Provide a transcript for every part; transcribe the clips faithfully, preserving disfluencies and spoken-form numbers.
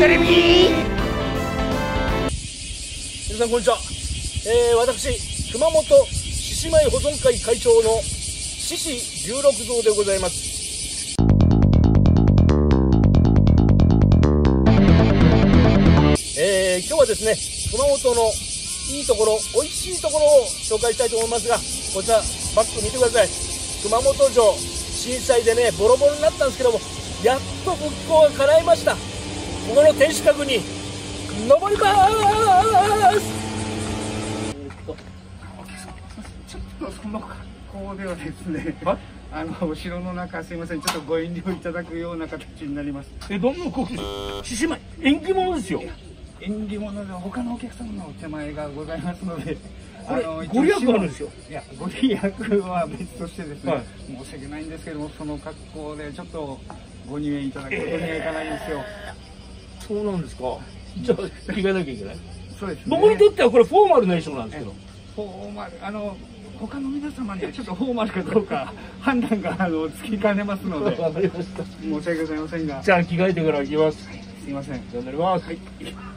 テレビ。 皆さんこんにちは。えー、私熊本獅子舞保存会会長の獅子十六蔵でございます。えー、今日はですね、熊本のいいところ、美味しいところを紹介したいと思いますが、こちらバック見てください。熊本城震災でねボロボロになったんですけども、やっと復興が叶いました。ここの天守閣に登りまーす。 ちょっとその格好ではですね、あのお城の中、すいません、ちょっとご遠慮いただくような形になります。 え、どんなこ獅子舞縁起物ですよ。 縁起物で他のお客様のお手前がございますので、 これご利益あるんですよ。 いや、ご利益は別としてですね、 はい、 申し訳ないんですけども、その格好でちょっとご入園いただくことにはいかないんですよ。 えー、そうなんですか。じゃあ着替えなきゃいけない。 そうですね、 僕にとってはこれフォーマルな衣装なんですけど。 フォーマル、あの他の皆様にはちょっとフォーマルかどうか判断があのつきかねますので、 わかりました。 申し訳ございませんが、 じゃあ着替えてから行きます。 はい、すいません。 じゃあ乗ります。はい。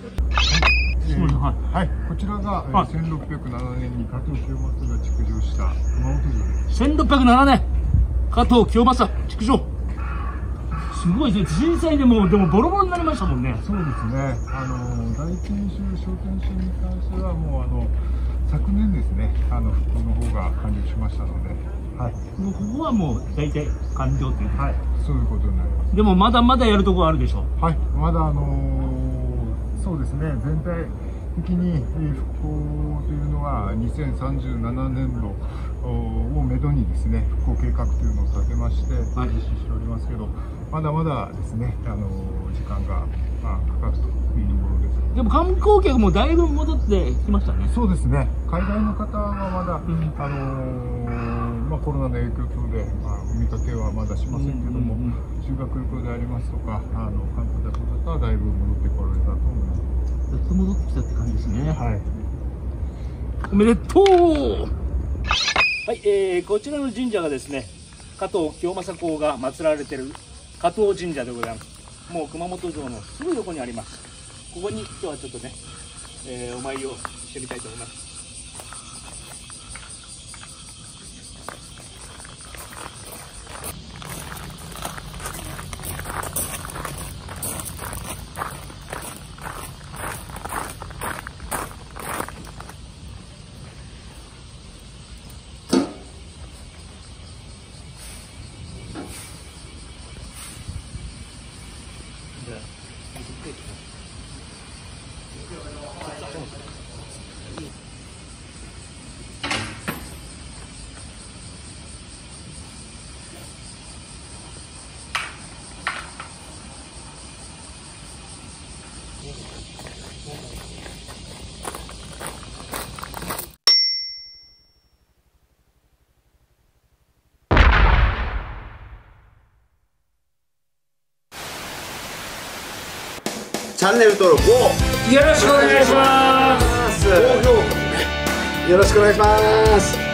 はい、こちらが、はい、せんろっぴゃくななねんに加藤清正が築城した熊本城です。 せんろっぴゃくななねん、加藤清正築城。すごいですね。震災でもでもボロボロになりましたもんね。 そうですね。あの大天守、小天守に関してはもうあの昨年ですね、あの復興の方が完了しましたので、はい。 もうここはもう大体完了というか、 はい、そういうことになります。 でもまだまだやるところあるでしょう。 はい、まだあのー、そうですね。全体的に復興というのはにせんさんじゅうななねんどをめどにですね、復興計画というのを立てまして実施しておりますけど、まだまだですね、あの時間が、まあ、かかるというところです。 でも観光客もだいぶ戻ってきましたね。 そうですね。海外の方はまだ、うん、あのー、まあコロナの影響等で、まあ、お見かけはまだしませんけども、うんうんうん、修学旅行でありますとか、あの観光客の方はだいぶ戻ってこられたと思います。 やっと戻ってきたって感じですね。 はい。 おめでとう。はい、えー、こちらの神社がですね、加藤清正公が祀られている加藤神社でございます。もう熊本城のすぐ横にあります。ここに今日はちょっとね、えー、お参りをしてみたいと思います。 チャンネル登録をよろしくお願いします。 よろしくお願いします。